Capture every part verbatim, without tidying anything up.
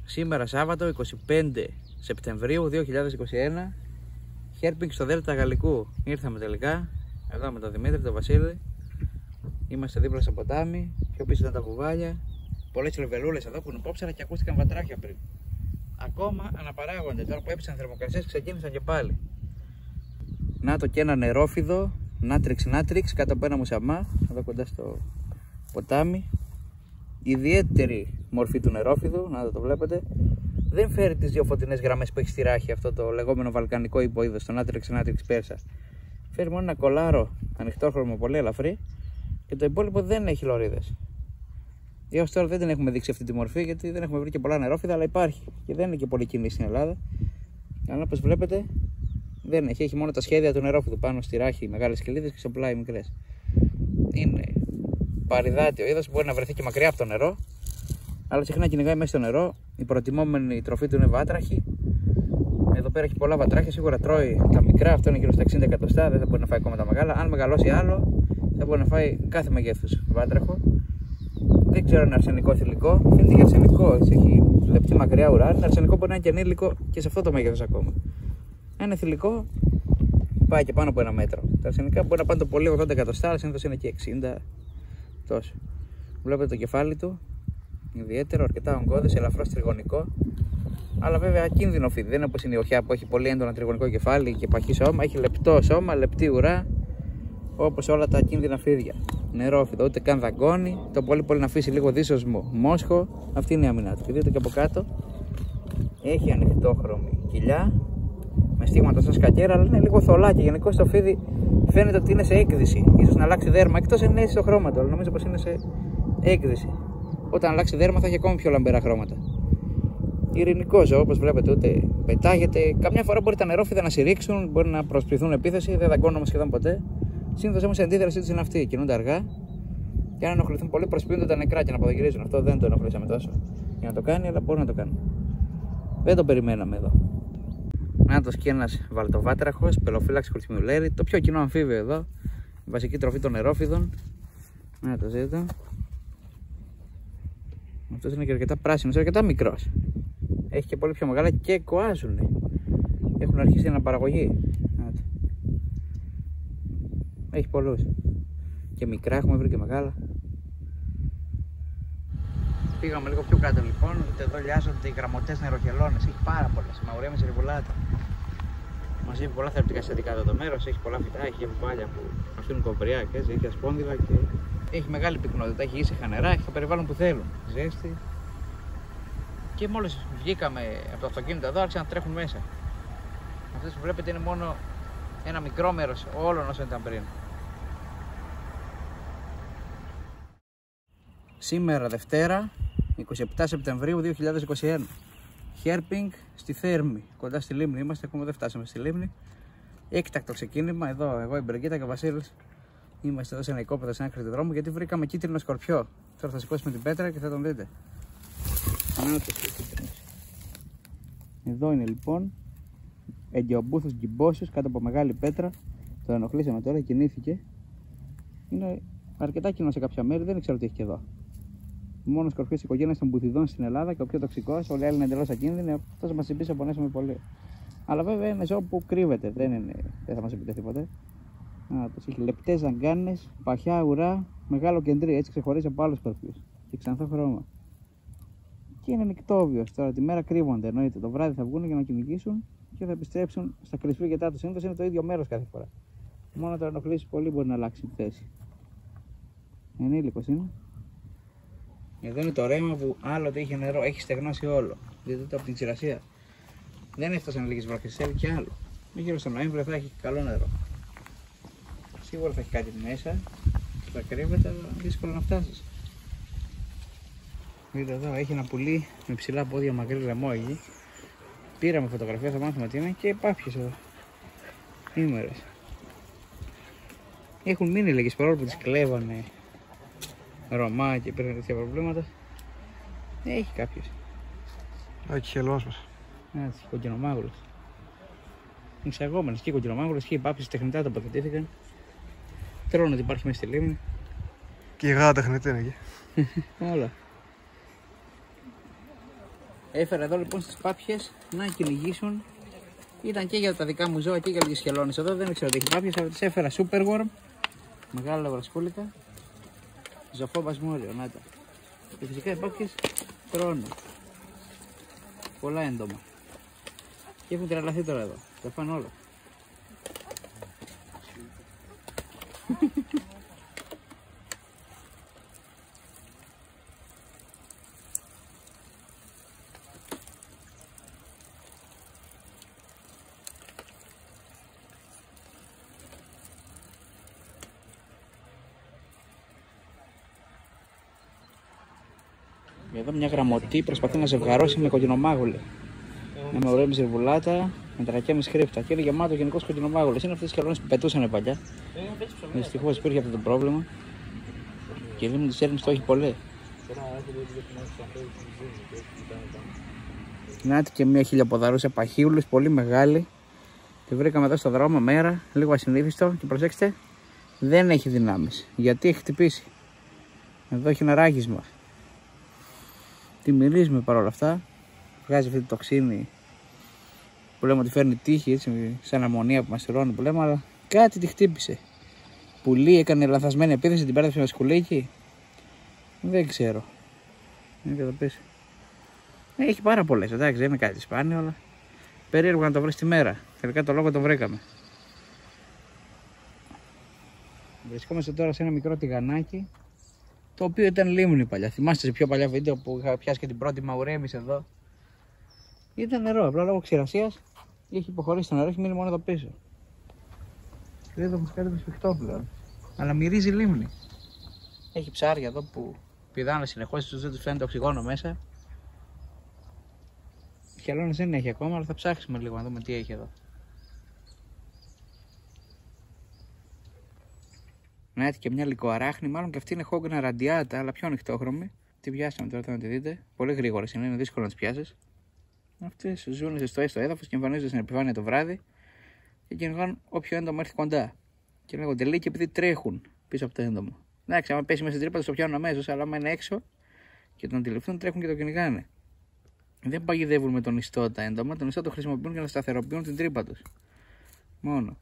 Σήμερα Σάββατο είκοσι πέντε Σεπτεμβρίου δύο χιλιάδες είκοσι ένα, Herping στο Δέλτα Γαλλικού. Ήρθαμε τελικά, εδώ με τον Δημήτρη, τον Βασίλη. Είμαστε δίπλα στο ποτάμι, πιο πίσω ήταν τα βουβάλια. Πολλές λεβελούλες εδώ που είναι υπόψερα και ακούστηκαν βατράχια πριν. Ακόμα αναπαράγονται, τώρα που έπεσαν θερμοκρασίες ξεκίνησαν και πάλι. Να το και ένα νερόφιδο, Natrix Natrix, κάτω από ένα μουσαμά, εδώ κοντά στο ποτάμι. Ιδιαίτερη μορφή του νερόφιδου, να το, το βλέπετε. Δεν φέρει τις δύο φωτεινές γραμμές που έχει στη ράχη, αυτό το λεγόμενο βαλκανικό υποείδος, το Natrix Natrix Persa. Φέρει μόνο ένα κολάρο ανοιχτόχρωμο, πολύ ελαφρύ, και το υπόλοιπο δεν έχει λωρίδες. Έως τώρα δεν την έχουμε δείξει αυτή τη μορφή, γιατί δεν έχουμε βρει και πολλά νερόφιδα, αλλά υπάρχει και δεν είναι και πολύ κοινή στην Ελλάδα. Αλλά όπως βλέπετε, δεν έχει, έχει μόνο τα σχέδια του νερόφιδου πάνω στη ράχη, μεγάλες κοιλίδες και στο πλάι μικρές. Είναι παριδάτιο είδος, μπορεί να βρεθεί και μακριά από το νερό, αλλά συχνά κυνηγάει μέσα στο νερό. Η προτιμόμενη τροφή του είναι βάτραχοι. Εδώ πέρα έχει πολλά βατράχια, σίγουρα τρώει τα μικρά, αυτό είναι γύρω στα εξήντα εκατοστά, δεν θα μπορεί να φάει ακόμα τα μεγάλα. Αν μεγαλώσει άλλο, θα μπορεί να φάει κάθε μεγέθους βάτραχο. Δεν ξέρω αν είναι αρσενικό θηλυκό, φαίνεται και αρσενικό, έτσι, έχει λεπτή μακριά ουρά. Είναι αρσενικό, μπορεί να είναι και ανήλικο και σε αυτό το μέγεθος ακόμα. Αν είναι θηλυκό, πάει και πάνω από ένα μέτρο. Τα αρσενικά μπορεί να πάνε το πολύ ογδόντα εκατοστά, αλλά συνήθως είναι και εξήντα τόσο. Βλέπετε το κεφάλι του, ιδιαίτερο, αρκετά ογκώδες, ελαφρώς τριγωνικό. Αλλά βέβαια ακίνδυνο φίδι, δεν είναι όπως είναι η οχιά που έχει πολύ έντονα τριγωνικό κεφάλι και παχύ σώμα. Έχει λεπτό σώμα, λεπτή ουρά, όπως όλα τα ακίνδυνα φίδια. Νερόφιδο, ούτε καν δαγκώνει. Το πολύ πολύ να αφήσει λίγο δίσοσμο μόσχο. Αυτή είναι η άμυνά του. Και δείτε και από κάτω έχει ανοιχτόχρωμη κοιλιά με στίγματα σαν σκακέρα, αλλά είναι λίγο θολά και γενικώς το φίδι φαίνεται ότι είναι σε έκδυση. Ίσως να αλλάξει δέρμα, εκτός αν είναι στο χρώμα του, αλλά νομίζω πως είναι σε έκδυση. Όταν αλλάξει δέρμα θα έχει ακόμη πιο λαμπερά χρώματα. Ειρηνικό ζώο, όπως βλέπετε, ούτε πετάγεται. Καμιά φορά μπορεί τα νερόφιδα να συρρήξουν, μπορεί να προσποιηθούν επίθεση, δεν δαγκώνουμε σχεδόν ποτέ. Συνήθως όμως η αντίδρασή τους είναι αυτή. Κινούνται αργά και αν ενοχληθούν πολύ, προσποιούνται τα νεκρά και να αποδογυρίζουν. Αυτό δεν το ενοχλήσαμε τόσο για να το κάνει, αλλά μπορεί να το κάνει. Δεν το περιμέναμε εδώ. Νάτος και ένας βαλτοβάτραχος, Pelophylax kurtmuelleri, το πιο κοινό αμφίβιο εδώ. Η βασική τροφή των νερόφιδων. Να το δείτε. Αυτός είναι και αρκετά πράσινος, αρκετά μικρός. Έχει και πολύ πιο μεγάλα και κοάζουν. Έχουν αρχίσει αναπαραγωγή. Έχει πολλούς. Και μικρά έχουμε βρει και μεγάλα. Πήγαμε λίγο πιο κάτω λοιπόν. Δείτε εδώ λιάζονται οι γραμμωτές νεροχελώνες. Έχει πάρα πολλές. Mauremys, rivulata. Μας έχει πολλά θεραπευτικά συστατικά εδώ το μέρος. Έχει πολλά φυτά, έχει βουβάλια που αφήνουν κοπριά και έτσι. Έχει ασπόνδυλα και έχει μεγάλη πυκνότητα. Έχει ήσυχα νερά, έχει το περιβάλλον που θέλουν. Ζέστη. Και μόλις βγήκαμε από το αυτοκίνητο εδώ, άρχισαν να τρέχουν μέσα. Αυτές που βλέπετε είναι μόνο ένα μικρό μέρος όλων όσων ήταν πριν. Σήμερα Δευτέρα, είκοσι επτά Σεπτεμβρίου δύο χιλιάδες είκοσι ένα. Herping στη Θέρμη, κοντά στη λίμνη είμαστε, ακόμα δεν φτάσαμε στη λίμνη. Έκτακτο ξεκίνημα, εδώ εγώ, η Brigita και ο Βασίλης. Είμαστε εδώ σε ένα οικόπεδο, σε ένα άκρη του δρόμου, γιατί βρήκαμε κίτρινο σκορπιό. Τώρα θα σηκώσουμε την πέτρα και θα τον δείτε. Εδώ είναι λοιπόν Aegaeobuthus gibbosus κάτω από μεγάλη πέτρα. Το ενοχλήσαμε τώρα, κινήθηκε. Είναι αρκετά κοινό σε κάποια μέρη, δεν ξέρω τι έχει και εδώ. Ο μόνος σκορπιός της οικογένειας των μπουθιδών στην Ελλάδα και ο πιο τοξικός, όλοι οι άλλοι είναι εντελώς ακίνδυνοι. Αυτός μας είπε, πονέσαμε πολύ. Αλλά βέβαια είναι ζώο που κρύβεται, δεν, είναι, δεν θα μας επιτεθεί ποτέ. Α, έχει λεπτές ζαγκάνες, παχιά ουρά, μεγάλο κεντρί, έτσι ξεχωρίζει από άλλους σκορπιούς. Και ξανθό χρώμα. Και είναι νυκτόβιος. Τώρα τη μέρα κρύβονται, εννοείται. Το βράδυ θα βγουν για να κυνηγήσουν και θα επιστρέψουν στα κρυσφύγετά τους. Συνήθως είναι το ίδιο μέρος κάθε φορά. Μόνο το ενοχλήσει πολύ μπορεί να αλλάξει τη θέση. Ενήλικος είναι. Εδώ είναι το ρέμα που άλλοτε είχε νερό, έχει στεγνώσει όλο. Δείτε το από την ξηρασία. Δεν έφτασαν λίγες βροχές, θέλει και άλλο. Γύρω στο Νοέμβριο θα έχει καλό νερό. Σίγουρα θα έχει κάτι μέσα, θα κρύβεται, αλλά δύσκολο να φτάσει. Δείτε εδώ, έχει ένα πουλί με ψηλά πόδια, μακρύ λαιμό εκεί. Πήραμε φωτογραφία, θα μάθουμε τι είναι και πάπιες εδώ. Ήμερες. Έχουν μείνει λίγες παρόλο που τις κλέβανε Ρωμά και υπήρχαν τέτοια προβλήματα. Έχει κάποιες. Έχει χελός μας. Έτσι, κοκκινομάγουλες. Εισαγόμενες και οι κοκκινομάγουλες και οι πάπιες τεχνητά τοποθετήθηκαν. Τρώνε ότι υπάρχει μέσα στη λίμνη. Και η γάτα τεχνητή είναι εκεί. Όλα. Έφερα εδώ λοιπόν στις πάπιες να κυνηγήσουν. Ήταν και για τα δικά μου ζώα και για τις χελώνες. Εδώ δεν ξέρω τι έχει πάπιες, αλλά τις έφερα super worm. Μεγάλα βρασκούλικα. Ζωφόβας μόριο, να τα. Και φυσικά οι πάπιες τρώνε. Πολλά έντομα. Και έχουν τρελαθεί τώρα εδώ. Τα φάνε όλα. Εδώ μια γραμμωτή προσπαθεί να ζευγαρώσει με κοκκινομάγουλη. Με Mauremys rivulata, με Trachemys scripta. Και είναι γεμάτο γενικώς κοκκινομάγουλες. Είναι αυτές τις χελώνες που πετούσαν παλιά. Δυστυχώς υπήρχε αυτό το πρόβλημα. Και η λίμνη της Θέρμης το έχει πολύ. Να και μια χιλιοποδαρούσα Pachyiulus, πολύ μεγάλη. Τη βρήκαμε εδώ στο δρόμο μέρα, λίγο ασυνήθιστο. Και προσέξτε, δεν έχει δυνάμεις. Γιατί έχει χτυπήσει. Εδώ έχει ένα ράγισμα. Τη μυρίζουμε παρόλα αυτά. Βγάζει αυτή τη τοξίνη που λέμε ότι φέρνει τύχη, έτσι, σαν αμμονία που μας τυρώνει που λέμε, αλλά κάτι τη χτύπησε. Πουλί έκανε λανθασμένη επίθεση, την πέρασε με σκουλίκι. Δεν ξέρω. Είναι εδώ πίσω. Έχει πάρα πολλές, εντάξει, δεν είναι κάτι σπάνιο, αλλά περίεργο να το βρει τη μέρα. Τελικά το λόγο το βρήκαμε. Βρισκόμαστε τώρα σε ένα μικρό τηγανάκι, το οποίο ήταν λίμνη παλιά. Θυμάστε σε πιο παλιά βίντεο που είχα πιάσει και την πρώτη Mauremys εδώ. Ήταν νερό, απλά λόγω ξηρασίας είχε υποχωρήσει το νερό, έχει μείνει μόνο εδώ πίσω. Και εδώ μας κάνει σφιχτό πλέον. Αλλά μυρίζει λίμνη. Έχει ψάρια εδώ που πηδάνε συνεχώς, τους δεν τους φαίνεται οξυγόνο μέσα. Χελώνες δεν έχει ακόμα, αλλά θα ψάξουμε λίγο να δούμε τι έχει εδώ. Να έρθει και μια λυκοαράχνη, μάλλον και αυτή είναι Hogna radiata, αλλά πιο ανοιχτόχρωμη. Τη πιάσαμε τώρα, θα τη δείτε. Πολύ γρήγορα είναι, είναι δύσκολο να τις πιάσεις. Αυτές ζουν στο έστω έδαφος και εμφανίζονται στην επιφάνεια το βράδυ και κυνηγάνε όποιο έντομο έρθει κοντά. Και λέγονται λίγοι επειδή τρέχουν πίσω από το έντομο. Εντάξει, άμα πέσει μέσα στην τρύπα, το πιάνουν αμέσως, αλλά άμα είναι έξω και τον αντιληφθούν, τρέχουν και το κυνηγάνε. Δεν παγιδεύουν με τον ιστό τα έντομα, τον ιστό το χρησιμοποιούν για να σταθεροποιούν την τρύπα τους. Μόνο.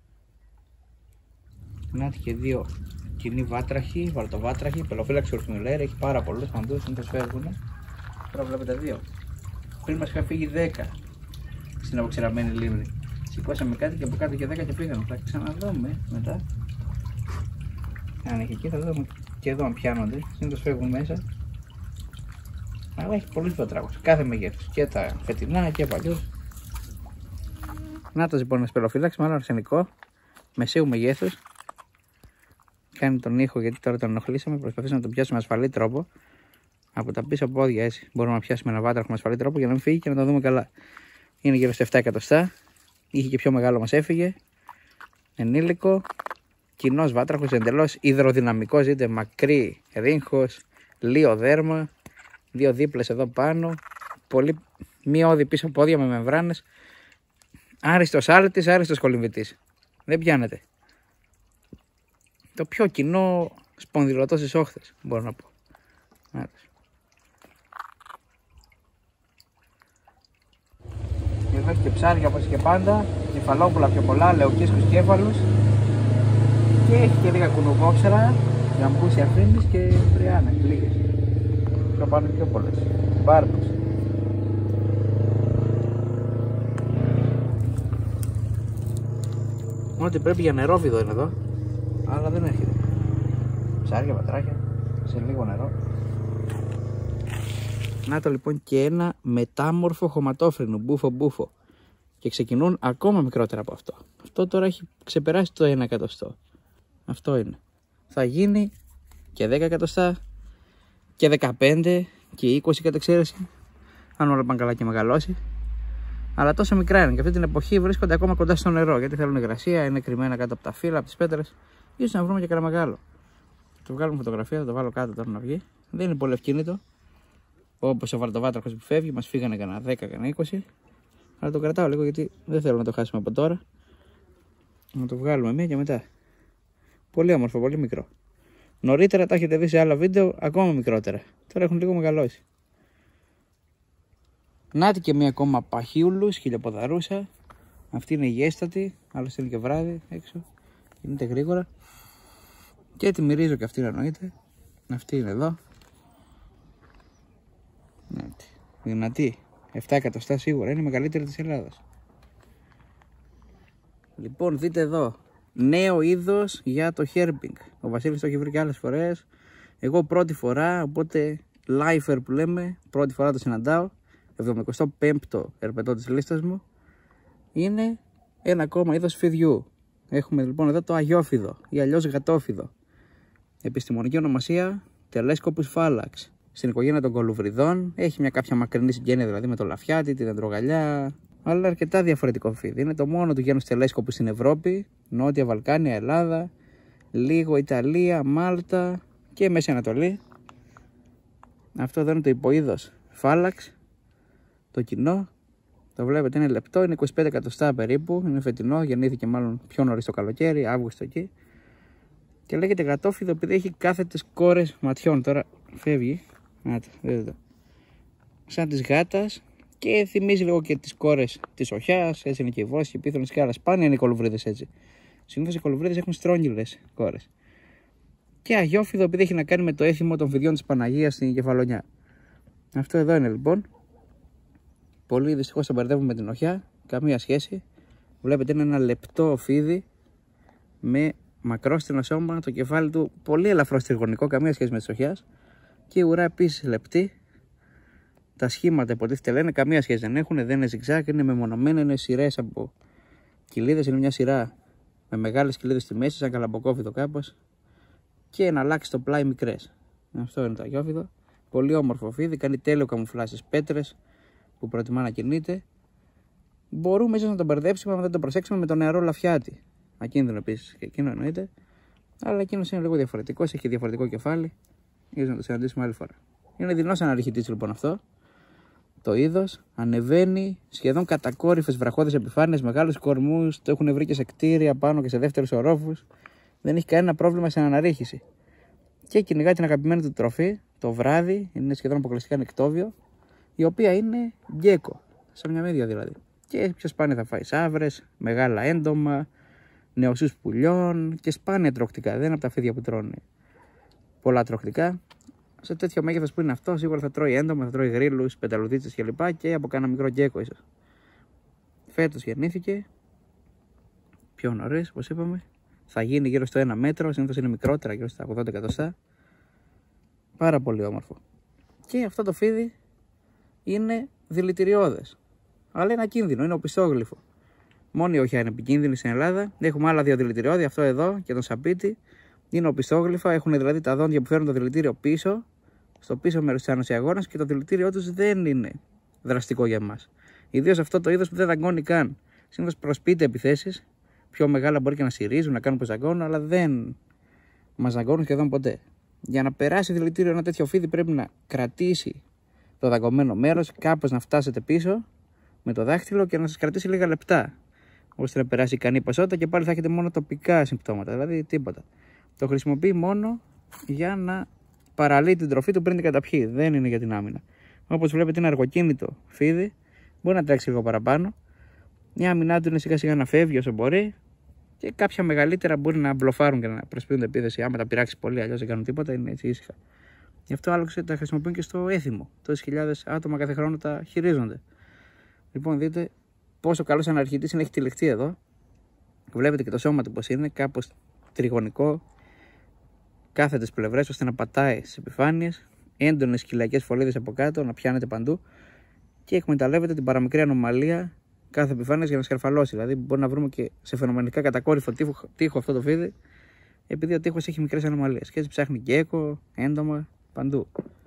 Να και δύο κοινοί βάτραχοι, βαλτοβάτραχοι, Pelophylax kurtmuelleri, έχει πάρα πολλούς παντού, δεν τους φεύγουν. Τώρα βλέπετε δύο. Πριν μας είχα φύγει δέκα στην αποξηραμένη λίμνη. Σηκώσαμε κάτι και από κάτω και δέκα και πήγαμε. Θα ξαναδούμε μετά. Αν έχει εκεί, θα δούμε και εδώ αν πιάνονται. Συνήθως φεύγουν μέσα. Αλλά έχει πολλούς βατράχους. Κάθε μεγέθους. Και τα φετινά και παλιούς. Να το λοιπόν ένα Pelophylax, μάλλον αρσενικό. Μεσαίου μεγέθους. Κάνει τον ήχο γιατί τώρα τον ενοχλήσαμε. Προσπαθήσαμε να τον πιάσουμε με ασφαλή τρόπο. Από τα πίσω πόδια έτσι μπορούμε να πιάσουμε ένα βάτραχο με ασφαλή τρόπο για να μην φύγει και να το δούμε καλά. Είναι γύρω στα επτά εκατοστά. Είχε και πιο μεγάλο, μας έφυγε. Ενήλικο. Κοινός βάτραχος, εντελώς υδροδυναμικός. Είτε μακρύ ρίγχος, λίο δέρμα. Δύο δίπλες εδώ πάνω. Πολύ μειώδη πίσω πόδια με μεμβράνες. Άριστος άλυτης, άριστος κολυμβητής. Δεν πιάνεται. Το πιο κοινό σπονδυλωτό στις όχθες, μπορώ να πω. Άρας. Εδώ έχει και ψάρια όπως και πάντα, κεφαλόπουλα πιο πολλά, Leuciscus κέφαλους και έχει και λίγα κουνουβόξερα, γαμπούσια φρύνης και μπριάνες, λίγες. Πιο πάνω πιο πολλές, μπάρμπους. Ό,τι πρέπει για νερόφιδο είναι εδώ, αλλά δεν έρχεται. Ψάρια, βατράχια, σε λίγο νερό. Να το λοιπόν και ένα μετάμορφο χωματόφρυνο, Bufo Bufo. Και ξεκινούν ακόμα μικρότερα από αυτό. Αυτό τώρα έχει ξεπεράσει το ένα εκατοστό. Αυτό είναι. Θα γίνει και δέκα εκατοστά και δεκαπέντε και είκοσι κατ' εξαίρεση. Αν όλα πάνε καλά και μεγαλώσει. Αλλά τόσο μικρά είναι και αυτή την εποχή βρίσκονται ακόμα κοντά στο νερό. Γιατί θέλουν υγρασία, είναι κρυμμένα κάτω από τα φύλλα, από τις πέτρες. Ίσως να βρούμε και κανένα μεγάλο. Το βγάλουμε φωτογραφία, θα το βάλω κάτω τώρα να βγει. Δεν είναι πολύ ευκίνητο. Όπως ο βαρτοβάτραχος που φεύγει, μας φύγανε κανένα δέκα, κανένα είκοσι. Αλλά το κρατάω λίγο γιατί δεν θέλω να το χάσουμε από τώρα. Να το βγάλουμε μία και μετά. Πολύ όμορφο, πολύ μικρό. Νωρίτερα τα έχετε δει σε άλλα βίντεο, ακόμα μικρότερα. Τώρα έχουν λίγο μεγαλώσει. Νάτι και μία ακόμα Pachyiulus, χιλιοποδαρούσα. Αυτή είναι υγιέστατη, άλλωστε είναι και βράδυ έξω. Κινείται γρήγορα. Και τη μυρίζω και αυτή εννοείται. Αυτή είναι εδώ. Νάτι. Δυνατή. επτά εκατοστά σίγουρα, είναι η μεγαλύτερη της Ελλάδας. Λοιπόν, δείτε εδώ. Νέο είδος για το Herping. Ο Βασίλης το έχει βρει και άλλες φορές. Εγώ πρώτη φορά, οπότε lifer που λέμε, πρώτη φορά το συναντάω. εβδομηκοστό πέμπτο ερπετό της λίστας μου. Είναι ένα ακόμα είδος φιδιού. Έχουμε λοιπόν εδώ το αγιόφιδο ή αλλιώς γατόφιδο. Επιστημονική ονομασία Telescopus fallax. Στην οικογένεια των κολουβριδών. Έχει μια κάποια μακρινή συγγένεια δηλαδή με το λαφιάτι, τη δεντρογαλιά. Αλλά αρκετά διαφορετικό φίδι. Είναι το μόνο του γένους Telescopus στην Ευρώπη, Νότια Βαλκάνια, Ελλάδα, λίγο Ιταλία, Μάλτα και Μέση Ανατολή. Αυτό εδώ είναι το υποείδος fallax. Το κοινό. Το βλέπετε είναι λεπτό, είναι είκοσι πέντε εκατοστά περίπου. Είναι φετινό, γεννήθηκε μάλλον πιο νωρίς το καλοκαίρι, Αύγουστο εκεί. Και λέγεται γατόφιδο επειδή έχει κάθετες κόρες ματιών. Τώρα φεύγει. Άτε, δείτε. Σαν της γάτας. Και θυμίζει λίγο και τις κόρες της οχιάς. Έτσι είναι και οι βόσοι, οι πίθωνες και άλλα. Σπάνια είναι οι κολουβρίδες έτσι. Συνήθως οι κολουβρίδες έχουν στρόγγυλες κόρες. Και αγιόφιδο επειδή έχει να κάνει με το έθιμο των φιδιών της Παναγίας στην Κεφαλονιά. Αυτό εδώ είναι λοιπόν. Πολύ δυστυχώς το μπερδεύουμε με την οχιά. Καμία σχέση. Βλέπετε είναι ένα λεπτό φίδι με μακρόστινο σώμα. Το κεφάλι του πολύ ελαφρώς τριγωνικό. Καμία σχέση με τις οχιάς. Και η ουρά επίσης λεπτή. Τα σχήματα υποτίθεται λένε καμία σχέση δεν έχουν, δεν είναι ζιγζάκ, είναι μεμονωμένα, είναι σειρές από κοιλίδες. Είναι μια σειρά με μεγάλες κοιλίδες στη μέση, σαν καλαμποκόφιδο κάπως. Και ένα αλλάξει το πλάι μικρές. Αυτό είναι το αγιόφιδο. Πολύ όμορφο φίδι, κάνει τέλειο καμουφλάζ στις πέτρες που προτιμά να κινείται. Μπορούμε ίσως να τον μπερδέψουμε, αν δεν τον προσέξουμε, με το νεαρό λαφιάτι. Ακίνδυνο επίσης και εκείνο εννοείται. Αλλά εκείνο είναι λίγο διαφορετικό, έχει διαφορετικό κεφάλι. Ίσως να το συναντήσουμε άλλη φορά. Είναι δεινός αναρριχητής λοιπόν αυτό. Το είδος ανεβαίνει σχεδόν κατακόρυφες βραχώδεις επιφάνειες, μεγάλους κορμούς, το έχουν βρει και σε κτίρια πάνω και σε δεύτερους ορόφους. Δεν έχει κανένα πρόβλημα στην αναρρίχηση. Και κυνηγά την αγαπημένη του τροφή το βράδυ, είναι σχεδόν αποκλειστικά νεκτόβιο, η οποία είναι γκέκο, σαν μια μύδια δηλαδή. Και πιο σπάνια θα φάει σαύρες, μεγάλα έντομα, νεοσούς πουλιών και σπάνια τροχτικά. Δεν είναι από τα φίδια που τρώνε πολλά τροχτικά. Σε τέτοιο μέγεθος που είναι αυτό, σίγουρα θα τρώει έντομα, θα τρώει γρίλους, πεταλουδίτσες κλπ. Και από κάνα μικρό γκέκο ίσως. Φέτος γεννήθηκε, πιο νωρίς, όπως είπαμε. Θα γίνει γύρω στο ένα μέτρο, συνήθως είναι μικρότερα, γύρω στα ογδόντα εκατοστά. Πάρα πολύ όμορφο. Και αυτό το φίδι είναι δηλητηριώδες. Αλλά είναι ακίνδυνο, είναι οπισθόγλυφο. Μόνο η οχιά είναι επικίνδυνη στην Ελλάδα. Έχουμε άλλα δύο δηλητηριώδη, αυτό εδώ και τον σαπίτι. Είναι οπισθόγλυφα, έχουν δηλαδή τα δόντια που φέρνουν το δηλητήριο πίσω, στο πίσω μέρος της ανοσιαγόνας και το δηλητήριό τους δεν είναι δραστικό για μας. Ιδίως αυτό το είδος που δεν δαγκώνει καν. Συνήθως προσποιείται επιθέσεις, πιο μεγάλα μπορεί και να συρίζουν, να κάνουν πως δαγκώνουν, αλλά δεν μας δαγκώνουν σχεδόν ποτέ. Για να περάσει δηλητήριο ένα τέτοιο φίδι πρέπει να κρατήσει το δαγκωμένο μέρος, κάπως να φτάσετε πίσω με το δάχτυλο και να σας κρατήσει λίγα λεπτά, ώστε να περάσει ικανή ποσότητα και πάλι θα έχετε μόνο τοπικά συμπτώματα, δηλαδή τίποτα. Το χρησιμοποιεί μόνο για να παραλύει την τροφή του πριν την καταπιεί. Δεν είναι για την άμυνα. Όπως βλέπετε, είναι αργοκίνητο φίδι. Μπορεί να τρέξει λίγο παραπάνω. Η άμυνά του είναι σιγά σιγά να φεύγει όσο μπορεί. Και κάποια μεγαλύτερα μπορεί να μπλοφάρουν και να προσποιούνται επίθεση. Άμα τα πειράξει πολύ, αλλιώς δεν κάνουν τίποτα. Είναι έτσι ήσυχα. Γι' αυτό άλλωστε τα χρησιμοποιούν και στο έθιμο. Τόσες χιλιάδες άτομα κάθε χρόνο τα χειρίζονται. Λοιπόν, δείτε πόσο καλός αναρχητής είναι. Έχει τυλιχτεί εδώ. Βλέπετε και το σώμα του πώς είναι. Κάπως τριγωνικό. Κάθετες πλευρές ώστε να πατάει στις επιφάνειες, έντονες κοιλιακές φωλίδες από κάτω, να πιάνετε παντού και εκμεταλλεύεται την παραμικρή ανομαλία κάθε επιφάνειας για να σκαρφαλώσει. Δηλαδή, μπορεί να βρούμε και σε φαινομενικά κατακόρυφο τείχο, τείχο αυτό το φίδι, επειδή ο τείχος έχει μικρές ανομαλίες. Και έτσι ψάχνει γκέκο, έντομα, παντού.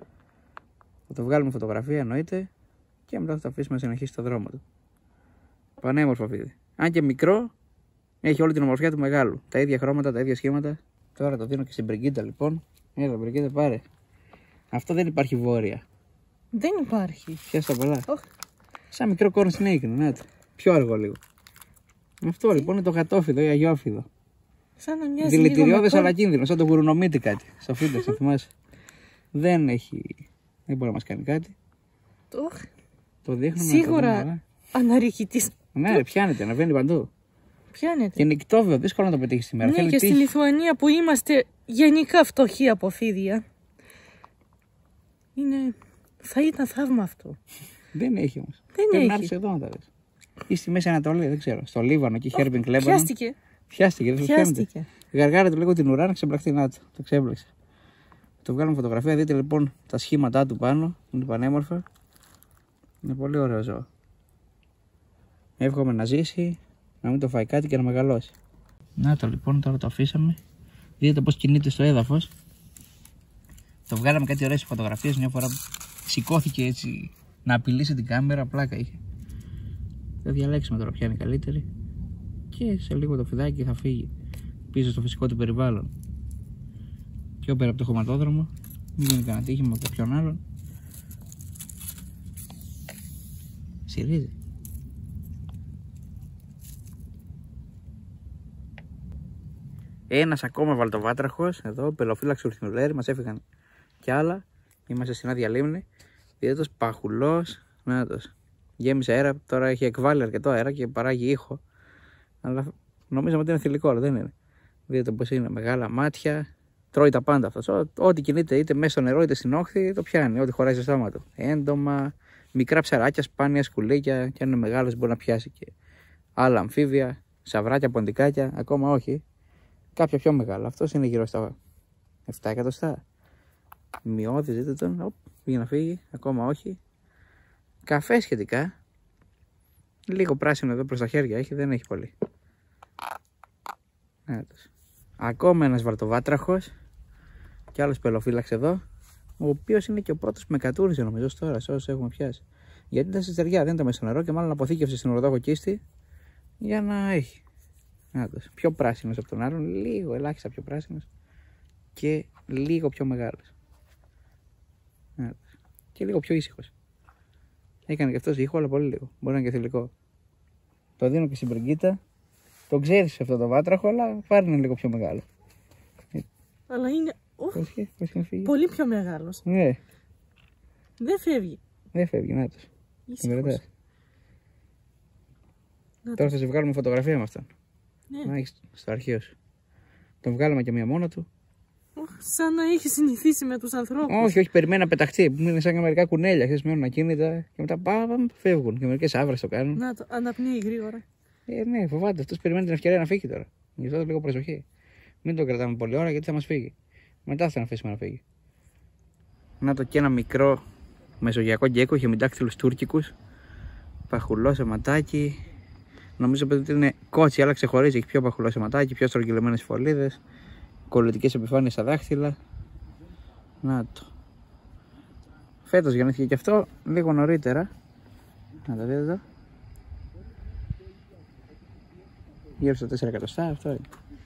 Θα το βγάλουμε φωτογραφία εννοείται και μετά θα το αφήσουμε να συνεχίσει το δρόμο του. Πανέμορφο φίδι. Αν και μικρό, έχει όλη την ομορφιά του μεγάλου. Τα ίδια χρώματα, τα ίδια σχήματα. Τώρα το δίνω και στην Μπριγκίτα λοιπόν. Έλα, Μπριγκίτα, πάρε. Αυτό δεν υπάρχει βόρεια. Δεν υπάρχει. Πιάστα πολλά. Oh. Σαν μικρό corn snake, ναι. Πιο αργό λίγο. Αυτό λοιπόν είναι το γατόφιδο ή αγιόφιδο. Σαν να μοιάζει. Δηλητηριώδες αλλά κίνδυνο. Σαν το γουρουνομίτι κάτι. Στο φίδι, θα θυμάσαι. Δεν έχει. Δεν μπορεί να μας κάνει κάτι. Oh. Το δείχνουμε. Σίγουρα το αναρριχητής. Ναι, ρε, πιάνεται, αναβαίνει παντού. Πιάνεται. Και νικτόβιο, δύσκολο να το πετύχει σήμερα. Ναι, Θέλει και τύχη. στη Λιθουανία που είμαστε γενικά φτωχοί από φίδια. Είναι... Θα ήταν θαύμα αυτό. Δεν έχει όμως. Δεν Πρέπει έχει. να έρθει εδώ να τα δεις. Ή στη Μέση Ανατολή, δεν ξέρω. Στο Λίβανο, εκεί Herping Lebanon. Πιάστηκε. Πιάστηκε, δεν Πιάστηκε. Γαργάρε του λίγο την ουρά να ξεμπλαχτεί. Να το, το ξέμπλεξε. Το βγάλουμε φωτογραφία. Δείτε λοιπόν τα σχήματά του πάνω. Είναι πανέμορφα. Είναι πολύ ωραίο ζώο. Εύχομαι να ζήσει, να μην το φάει κάτι και να μεγαλώσει. Να το λοιπόν, τώρα το αφήσαμε. Δείτε πως κινείται στο έδαφος. Το βγάλαμε κάτι ωραίες φωτογραφίες. Μια φορά σηκώθηκε έτσι να απειλήσει την κάμερα, πλάκα είχε. Θα διαλέξουμε τώρα ποια είναι η καλύτερη. Και σε λίγο το φιδάκι θα φύγει πίσω στο φυσικό του περιβάλλον. Πιο πέρα από το χωματόδρομο. Μην γίνει κανένα τύχημα με κάποιον άλλον. Συρίζει. Ένας ακόμα βαλτοβάτραχος, εδώ, Pelophylax kurtmuelleri, μας έφυγαν κι άλλα. Είμαστε στην άδεια λίμνη. Είδατε παχουλός, νάτος. Γέμισε αέρα, τώρα έχει εκβάλει αρκετό αέρα και παράγει ήχο. Αλλά νομίζαμε ότι είναι θηλυκό, αλλά δεν είναι. Δείτε πως είναι, μεγάλα μάτια. Τρώει τα πάντα αυτός. Ό,τι κινείται είτε μέσα στο νερό είτε στην όχθη το πιάνει. Ό,τι χωράει στο στόμα του. Έντομα, μικρά ψαράκια, σπάνια σκουλίκια. Και αν είναι μεγάλος μπορεί να πιάσει και άλλα αμφίβια, σαβράκια, ποντικάκια. Ακόμα όχι. Κάποια πιο μεγάλα. Αυτός είναι γύρω στα επτά εκατοστά. Μειώδης, δείτε τον. Οπ, πήγε να φύγει. Ακόμα όχι. Καφέ σχετικά. Λίγο πράσινο εδώ προς τα χέρια έχει, δεν έχει πολύ. Έτως. Ακόμα ένας βαρτοβάτραχος. Και άλλος Pelophylax εδώ. Ο οποίος είναι και ο πρώτος που με κατούριζε νομίζω τώρα, σε όσους έχουμε πιάσει. Γιατί ήταν στη στεριά, δεν ήταν μέσα στο νερό και μάλλον αποθήκευσε στην οροδόχο κίστη για να έχει. Έτως. Πιο πράσινος από τον άλλον, λίγο ελάχιστα πιο πράσινος και λίγο πιο μεγάλος. Έτως. Και λίγο πιο ήσυχος. Έκανε και αυτός ήχο, αλλά πολύ λίγο. Μπορεί να είναι και θηλυκό. Το δίνω και στην Brigita. Το ξέρεις αυτό το βάτραχο, αλλά πάρει είναι λίγο πιο μεγάλο. Αλλά είναι οχ, Πώς και, πώς και να φύγει. πολύ πιο μεγάλος. Ναι, Δεν φεύγει. δεν φεύγει, να τους. Ήσυχος. Να Τώρα το- θα σε βγάλουμε φωτογραφία με αυτόν. Ναι. Να έχεις στο αρχείο σου. Τον βγάλαμε και μία μόνο του. Οχ, σαν να έχει συνηθίσει με τους ανθρώπους. Όχι, όχι, περιμένει να πεταχτεί. Που είναι σαν και μερικά κουνέλια. Ξέρεις, μένουν ακίνητα και μετά πάμε, φεύγουν. Και μερικές άβρες το κάνουν. Να το αναπνέει γρήγορα. Ε, ναι, φοβάται. Αυτός περιμένει την ευκαιρία να φύγει τώρα. Γι' αυτό λίγο προσοχή. Μην τον κρατάμε πολλή ώρα γιατί θα μας φύγει. Μετά θα τον αφήσουμε να φύγει. Να το και ένα μικρό μεσογειακό γκέκο, χεμιντάκτυλους τούρκικους. Παχουλό σε ματάκι. Νομίζω ότι είναι κότσι, αλλά ξεχωρίζει. Έχει πιο παχουλό σε ματάκι, πιο στρογγυλεμένες φωλίδες. Κολλητικές επιφάνειες στα δάχτυλα. Να το. Φέτος γεννήθηκε και αυτό λίγο νωρίτερα. Να το δείτε εδώ. Γύρω στα τέσσερα εκατοστά, αυτό είναι.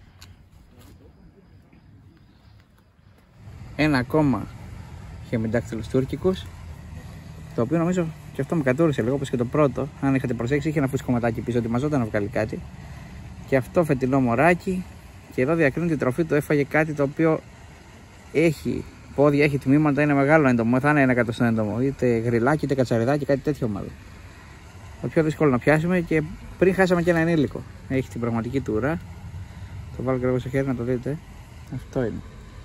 Ένα ακόμα χεμιντάκτυλους τούρκικους. Το οποίο νομίζω και αυτό με κατούρισε λίγο όπως και το πρώτο. Αν είχατε προσέξει, είχε ένα φουσκωματάκι πίσω, ετοιμαζόταν να βγάλει κάτι. Και αυτό φετινό μωράκι. Και εδώ διακρίνει την τροφή του, έφαγε κάτι το οποίο έχει πόδια, έχει τμήματα, είναι μεγάλο έντομο. Θα είναι ένα εκατοστό έντομο. Είτε γριλάκι, είτε κατσαριδάκι, κάτι τέτοιο μάλλον. Το πιο δύσκολο να πιάσουμε και πριν χάσαμε και ένα ενήλικο. Έχει την πραγματική του ουρά. Το βάλω και εγώ στο χέρι να το δείτε. Αυτό είναι.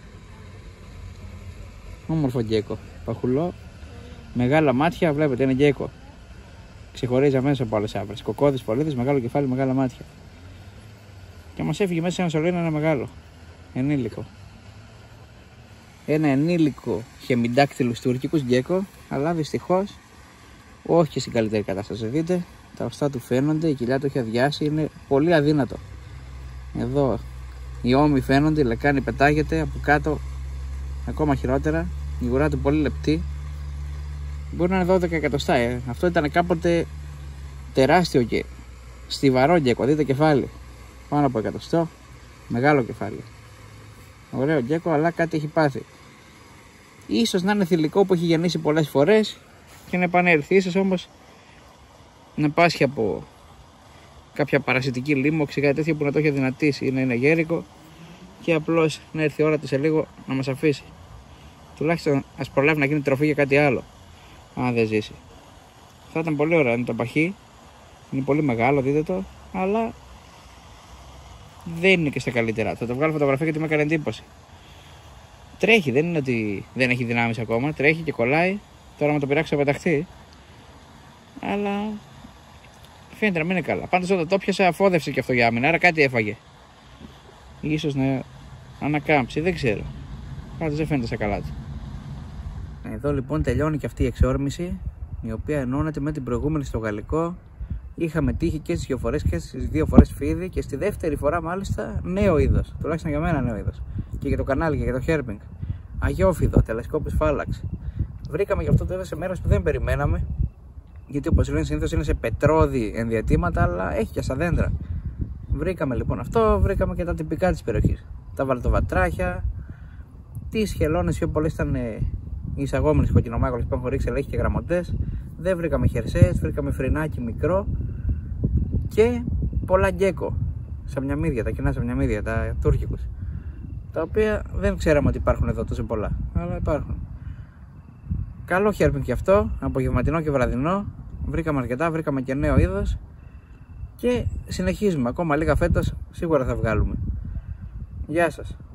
Όμορφο γκέκο. Παχουλό. Μεγάλα μάτια, βλέπετε είναι γκέκο. Ξεχωρίζει αμέσως από άλλες άβρες. Κοκκώδεις, πολύδες, μεγάλο κεφάλι, μεγάλα μάτια. Και μας έφυγε μέσα σε ένα σωλήνα ένα μεγάλο. Ενήλικο. Ένα ενήλικο χεμιντάκτυλους τουρκικούς γκέκο, αλλά δυστυχώς όχι και στην καλύτερη κατάσταση. Δείτε, τα οστά του φαίνονται, η κοιλιά του έχει αδειάσει, είναι πολύ αδύνατο. Εδώ οι ώμοι φαίνονται, η λεκάνη πετάγεται, από κάτω ακόμα χειρότερα, η ουρά του πολύ λεπτή. Μπορεί να είναι δώδεκα εκατοστά, ε. Αυτό ήταν κάποτε τεράστιο και στιβαρό γκέκο, δείτε κεφάλι. Πάνω από εκατοστό, μεγάλο κεφάλι. Ωραίο γκέκο, αλλά κάτι έχει πάθει. Ίσως να είναι θηλυκό που έχει γεννήσει πολλές φορές και να επανέλθει. Ίσως όμως να πάσχει από κάποια παρασιτική λίμωξη, κάτι τέτοιο που να το έχει αδυνατήσει ή να είναι γέρικο και απλώς να έρθει η ώρα του σε λίγο να μας αφήσει. Τουλάχιστον ας προλάβει να γίνει τροφή για κάτι άλλο, αν δεν ζήσει. Θα ήταν πολύ ωραίο, είναι το παχύ. Είναι πολύ μεγάλο, δείτε το. Αλλά δεν είναι και στα καλύτερά. Θα το βγάλω φωτογραφία γιατί με έκανε εντύπωση. Τρέχει, δεν είναι ότι δεν έχει δυνάμεις ακόμα. Τρέχει και κολλάει. Τώρα με το πειράξει θα πεταχτεί. Αλλά φαίνεται να μην είναι καλά. Πάντως όταν το πιάσα, αφόδευσε και αυτό για άμυνα. Άρα κάτι έφαγε. Ίσως να ανακάμψει, δεν ξέρω. Πάντως δεν φαίνεται σε καλά του. Εδώ λοιπόν τελειώνει και αυτή η εξόρμηση, η οποία ενώνεται με την προηγούμενη στο Γαλλικό. Είχαμε τύχει και στις δύο φορές και στις δύο φορές φίδι και στη δεύτερη φορά μάλιστα νέο είδος. Τουλάχιστον για μένα νέο είδος. Και για το κανάλι και για το Herping. Αγιόφιδο, Telescopus fallax. Βρήκαμε γι' αυτό το είδος σε μέρος που δεν περιμέναμε. Γιατί όπως λένε συνήθως είναι σε πετρώδη ενδιατήματα, αλλά έχει και στα δέντρα. Βρήκαμε λοιπόν αυτό, βρήκαμε και τα τυπικά της περιοχής. Τα βαλτοβατράχια, τις χελώνες πιο πολλές ήταν οι εισαγόμενες κοκκινομάγουλες που έχουν ρίξει, αλλά έχει και γραμμωτές. Δεν βρήκαμε χερσαίες, βρήκαμε φρυνάκι μικρό και πολλά γκέκο, σαμιαμίδια, τα κοινά σαμιαμίδια, τα τουρκικούς. Τα οποία δεν ξέραμε ότι υπάρχουν εδώ τόσο πολλά, αλλά υπάρχουν. Καλό Herping και αυτό, απογευματινό και βραδινό. Βρήκαμε αρκετά, βρήκαμε και νέο είδος. Και συνεχίζουμε, ακόμα λίγα φέτος σίγουρα θα βγάλουμε. Γεια σας.